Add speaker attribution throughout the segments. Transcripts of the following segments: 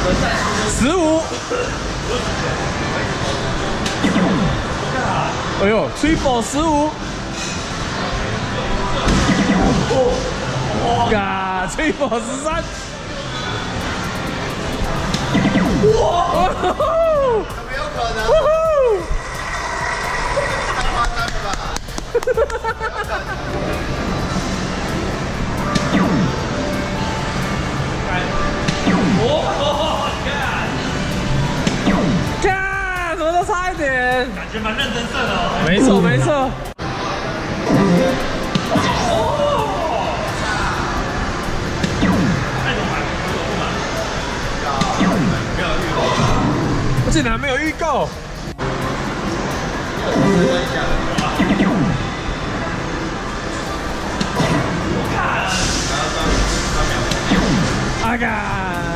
Speaker 1: 15。哎呦 ，Triple 15。嘎 ，Triple 13。哇！
Speaker 2: 有没有可能？太夸张了吧！
Speaker 1: 看，怎么都差一点？
Speaker 3: 感觉蛮认真射的哦。
Speaker 1: 没错，没错。我竟然没有预告。阿干！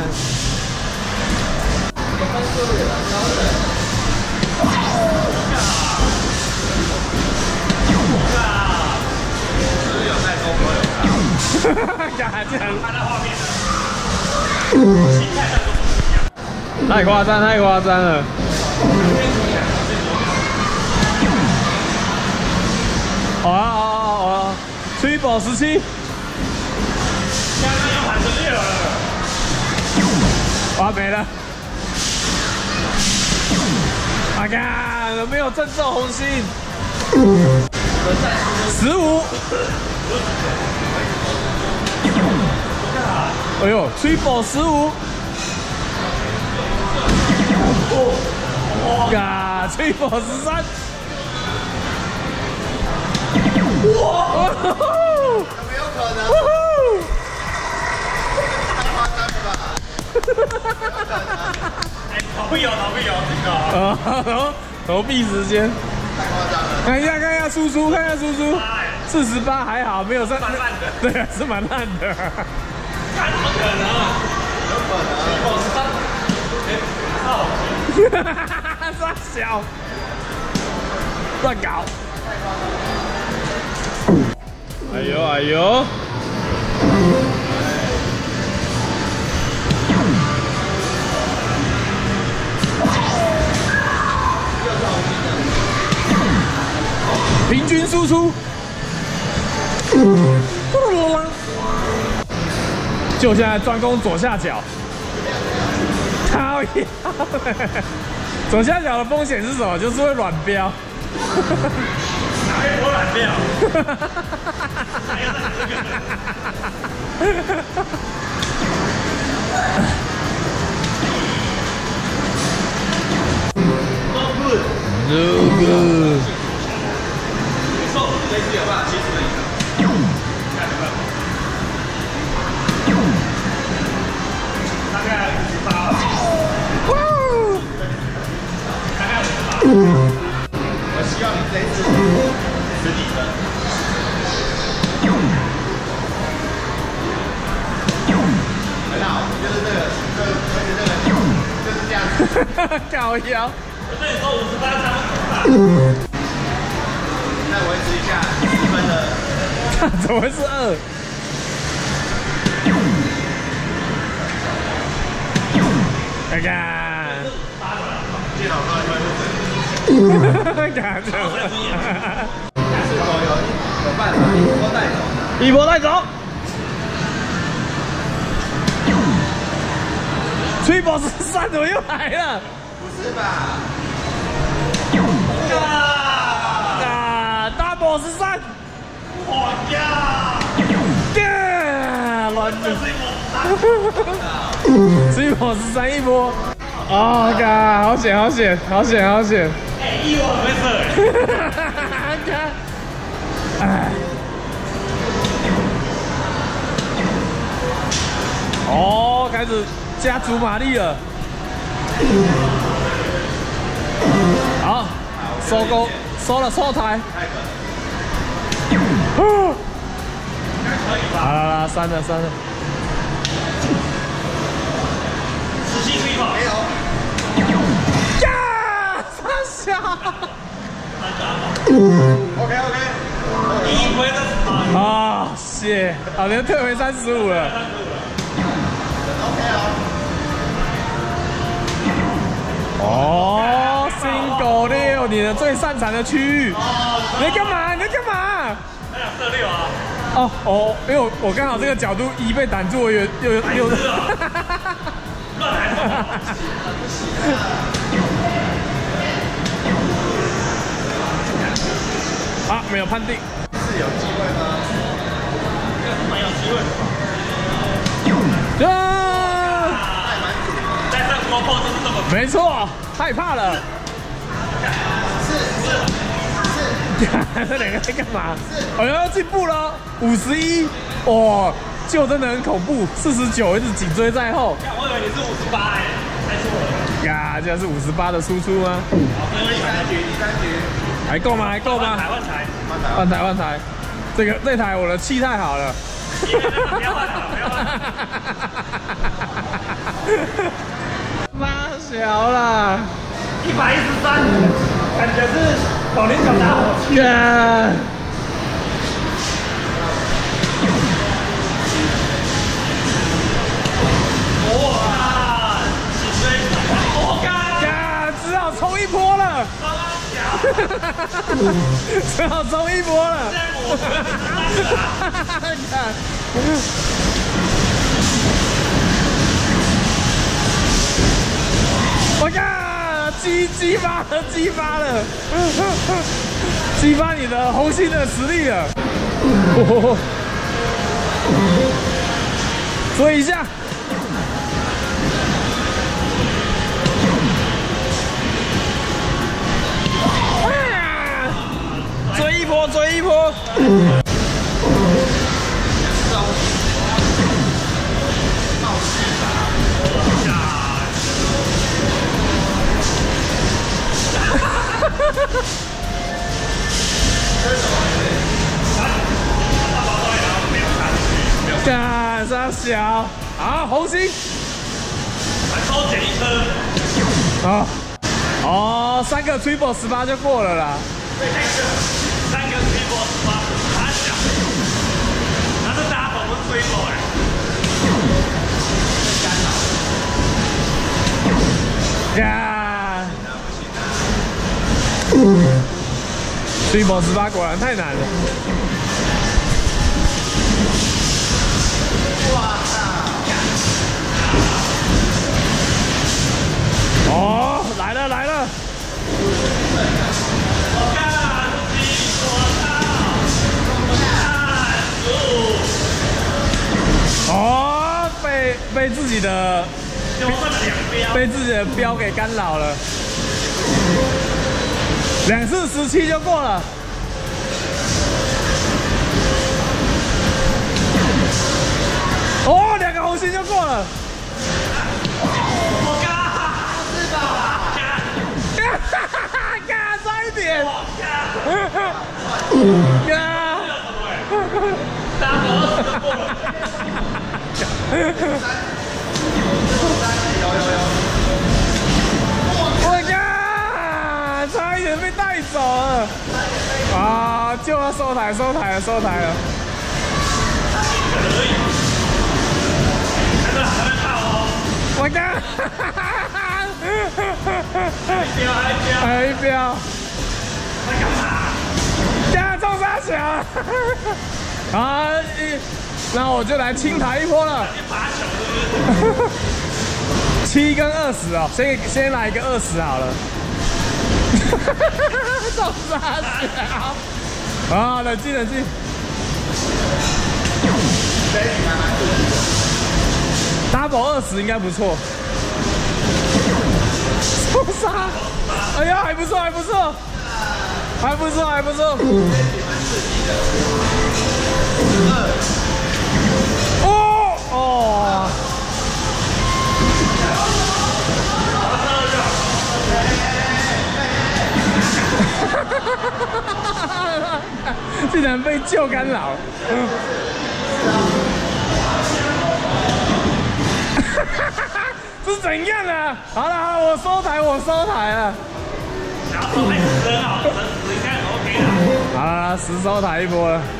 Speaker 1: 干这样！
Speaker 3: 看到画面
Speaker 1: 太夸张，太夸张了！好啊，好啊，好啊！Triple 17。
Speaker 3: 刚刚要喊成6了。
Speaker 1: 哇，没了！阿干，没有正中红心。15。哎呦 ，Triple 15。嘎 ，Triple 13。哇！
Speaker 2: 有没有可能？太夸张了吧！
Speaker 3: 哎，逃避哦，逃避哦，这个。
Speaker 1: 投币时间。
Speaker 2: 太夸张了！
Speaker 1: 看一下，看一下输出，看一下输出。48还好，没有上。
Speaker 3: 蛮烂的。
Speaker 1: 对，是蛮烂的。
Speaker 3: 看怎么可能？
Speaker 2: 有可能。
Speaker 1: 傻小，乱搞。哎呦哎呦！平均输出。就现在专攻左下角。讨厌！左下角的风险是什么？就是会软标。
Speaker 3: 哪会我软标？哪有
Speaker 1: 这个。
Speaker 3: 瘦这一次有办法70分以上。看有没有？大概58。大概58。
Speaker 2: 我希望你这一次10几分。很好，就是这个，就是这样子。
Speaker 1: 搞腰。
Speaker 3: 我对你说58差不多。
Speaker 2: 再维持一下10分的。
Speaker 1: 怎么会是2？看看。
Speaker 2: 电脑上会不
Speaker 1: 看这。
Speaker 2: 是否有办法一波带走？
Speaker 1: 一波带走。Triple 13怎么又来了？
Speaker 2: 不是吧
Speaker 1: ？Double 13。
Speaker 3: 我呀！
Speaker 1: 乱
Speaker 3: 这是
Speaker 1: Triple 13一波。哦，嘎，好险，好险，好险，好险！
Speaker 3: 哎，我很会射
Speaker 1: 哎。哦，开始加足马力了。好，收钩，收了，收台。好了，删了，删了。
Speaker 3: 17飞跑没有。
Speaker 1: 呀，三小。
Speaker 2: OK，
Speaker 3: 第一回的
Speaker 1: 啊，谢，好，连退回35了。
Speaker 2: OK 哦。
Speaker 1: 你的最擅长的区域。你在干嘛？你在干嘛？
Speaker 3: 他想射六啊。
Speaker 1: 哦，因为我刚好这个角度一被挡住，又
Speaker 3: 乱来。
Speaker 1: 啊，没有判定。
Speaker 2: 是有机会吗？
Speaker 3: 蛮有机会。在上国破就是这么。
Speaker 1: 没错，害怕了。这两个在干嘛？哎呦，进步了，51，哇，就真的很恐怖，49一直紧追在后。
Speaker 3: 我以为你是58哎，猜错了。
Speaker 1: 呀，这是58的输出吗？
Speaker 2: 第三局，
Speaker 1: 还够吗？还够吗？换台，这台我的气太好了。
Speaker 3: 不要换了，不要换了。
Speaker 1: 妈小了
Speaker 3: 113，感觉是保龄球打火器。哇！起追！我干！
Speaker 1: 只好冲一波了。只好冲一波了。我靠！激发了！激发你的红心的实力了！追一下！追一波！干啥小？好，红心。
Speaker 3: 还多捡一颗。
Speaker 1: 哦，3个 triple 18就过了啦。
Speaker 3: 对，3个 triple 18，他小。他是double不是 triple 哎。
Speaker 1: 呀！triple 18果然太难了。哦，来了！哦，被自己的被自己的标给干扰了，2次17就过了。哦，2个红心就过了。干差一点！我靠！差一点被带走了！啊，就要收台了！我靠！还一标！在干嘛？冲啥小？啊！那我就来清台一波了。7跟20哦，先来一个20好了。冲啥小？啊，冷静。Double 20应该不错。冲杀！哎呀，还不错。哦！竟然被旧干扰！这是怎样啊？好了，我收台了。
Speaker 3: 然后被10好，10应该 OK 的。
Speaker 1: 好了，10收台一波了。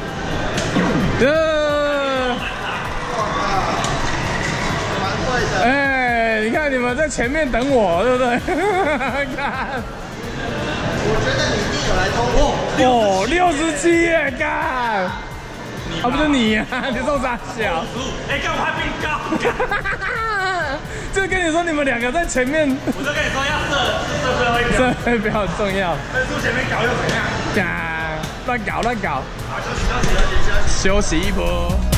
Speaker 2: 蛮会的。
Speaker 1: 哎，你看你们在前面等我，对不对？看，
Speaker 2: 我觉得你一定有来偷
Speaker 1: 哦，67耶，干！啊，不是你啊，你中啥小？
Speaker 3: 哎，干嘛还比你高？
Speaker 1: 就跟你说，你们2个在前面。
Speaker 3: 我就跟你说要射最后一条。
Speaker 1: 这比较重要。
Speaker 3: 分数前面搞又怎样？
Speaker 1: 干，乱搞。
Speaker 3: 好，休息。
Speaker 1: 休息一波。